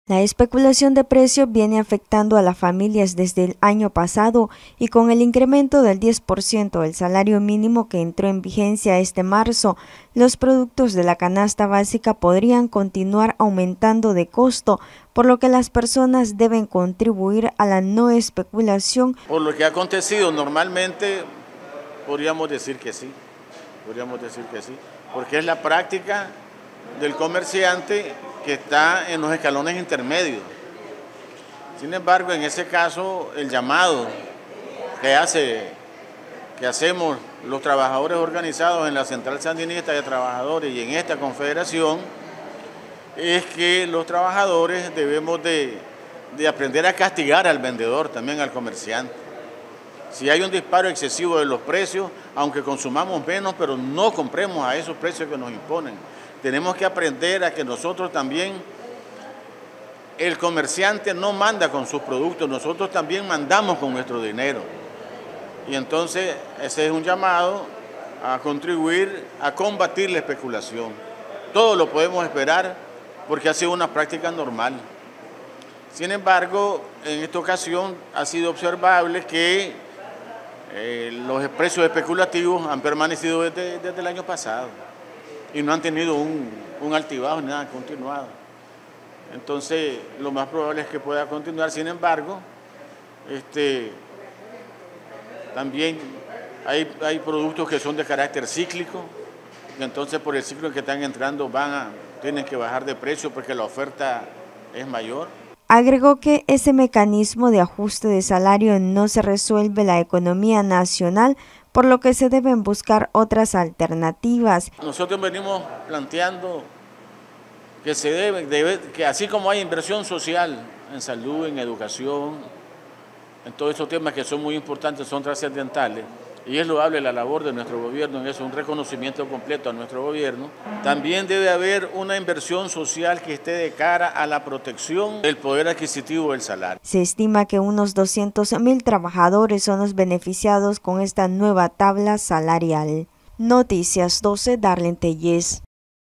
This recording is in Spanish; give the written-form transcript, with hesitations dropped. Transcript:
La especulación de precios viene afectando a las familias desde el año pasado y con el incremento del 10% del salario mínimo que entró en vigencia este marzo, los productos de la canasta básica podrían continuar aumentando de costo, por lo que las personas deben contribuir a la no especulación. Por lo que ha acontecido normalmente, podríamos decir que sí, porque es la práctica del comerciante que está en los escalones intermedios. Sin embargo, en ese caso, el llamado que hacemos los trabajadores organizados en la Central Sandinista de Trabajadores y en esta confederación es que los trabajadores debemos de aprender a castigar al vendedor, también al comerciante. Si hay un disparo excesivo de los precios, aunque consumamos menos, pero no compremos a esos precios que nos imponen. Tenemos que aprender a que nosotros también, el comerciante no manda con sus productos, nosotros también mandamos con nuestro dinero. Y entonces ese es un llamado a contribuir a combatir la especulación. Todo lo podemos esperar porque ha sido una práctica normal. Sin embargo, en esta ocasión ha sido observable que los precios especulativos han permanecido desde el año pasado y no han tenido un altibajo ni nada continuado. Entonces, lo más probable es que pueda continuar. Sin embargo, también hay productos que son de carácter cíclico, y entonces por el ciclo en que están entrando tienen que bajar de precio porque la oferta es mayor. Agregó que ese mecanismo de ajuste de salario no se resuelve la economía nacional, por lo que se deben buscar otras alternativas. Nosotros venimos planteando que que así como hay inversión social en salud, en educación, en todos estos temas que son muy importantes, son trascendentales, y es loable la labor de nuestro gobierno en eso, un reconocimiento completo a nuestro gobierno. También debe haber una inversión social que esté de cara a la protección del poder adquisitivo del salario. Se estima que unos 200,000 trabajadores son los beneficiados con esta nueva tabla salarial. Noticias 12, Darlene Tellez.